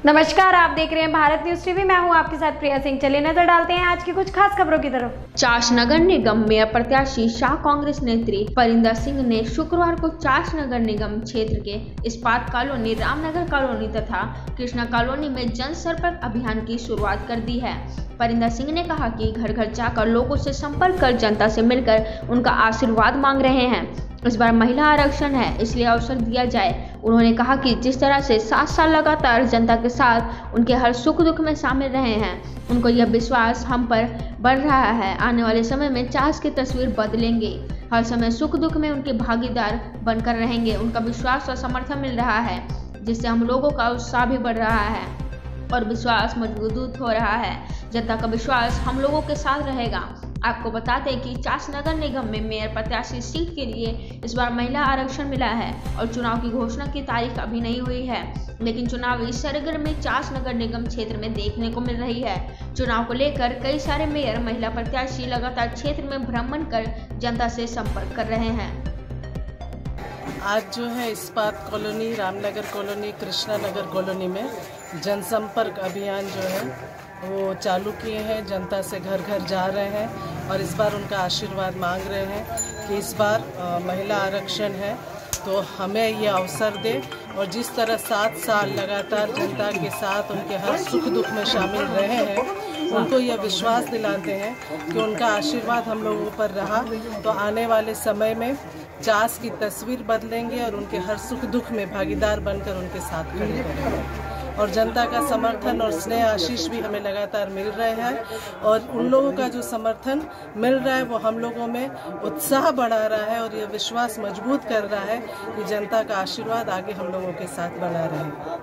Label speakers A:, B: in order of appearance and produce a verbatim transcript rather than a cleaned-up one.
A: नमस्कार, आप देख रहे हैं भारत न्यूज टीवी। मैं हूं आपके साथ प्रिया सिंह। चलिए नजर डालते हैं आज की कुछ खास खबरों की तरफ।
B: चास नगर निगम मेयर प्रत्याशी शाह कांग्रेस नेत्री परिंदा सिंह ने शुक्रवार को चास नगर निगम क्षेत्र के इस्पात कॉलोनी, रामनगर कॉलोनी तथा कृष्णा कॉलोनी में जनसंपर्क अभियान की शुरुआत कर दी है। परिंदा सिंह ने कहा कि घर घर जाकर लोगों से संपर्क कर जनता से मिलकर उनका आशीर्वाद मांग रहे हैं। इस बार महिला आरक्षण है, इसलिए अवसर दिया जाए। उन्होंने कहा कि जिस तरह से सात साल लगातार जनता के साथ उनके हर सुख दुख में शामिल रहे हैं, उनको यह विश्वास हम पर बढ़ रहा है। आने वाले समय में चास की तस्वीर बदलेंगे, हर समय सुख दुख में उनके भागीदार बनकर रहेंगे। उनका विश्वास और समर्थन मिल रहा है, जिससे हम लोगों का उत्साह भी बढ़ रहा है और विश्वास मजबूत हो रहा है। जनता का विश्वास हम लोगों के साथ रहेगा। आपको बता दें कि चास नगर निगम में मेयर प्रत्याशी सीट के लिए इस बार महिला आरक्षण मिला है और चुनाव की घोषणा की तारीख अभी नहीं हुई है, लेकिन चुनावी सरगर्मी चास नगर निगम क्षेत्र में देखने को मिल रही है। चुनाव को लेकर कई सारे मेयर महिला प्रत्याशी लगातार क्षेत्र में भ्रमण कर जनता से संपर्क कर रहे हैं।
C: आज जो है Ispat colony, Ramnagar colony, Krishna Nagar colony में जनसंपर्क अभियान जो है वो चालू किए हैं। जनता से घर घर जा रहे हैं और इस बार उनका आशीर्वाद मांग रहे हैं कि इस बार आ, महिला आरक्षण है तो हमें ये अवसर दे। और जिस तरह सात साल लगातार जनता के साथ उनके हर सुख दुख में शामिल रहे हैं, उनको यह विश्वास दिलाते हैं कि उनका आशीर्वाद हम लोगों पर रहा तो आने वाले समय में चास की तस्वीर बदलेंगे और उनके हर सुख दुख में भागीदार बनकर उनके साथ खड़े रहेंगे। और जनता का समर्थन और स्नेह आशीष भी हमें लगातार मिल रहे हैं और उन लोगों का जो समर्थन मिल रहा है वो हम लोगों में उत्साह बढ़ा रहा है और ये विश्वास मजबूत कर रहा है कि जनता का आशीर्वाद आगे हम लोगों के साथ बना रहे।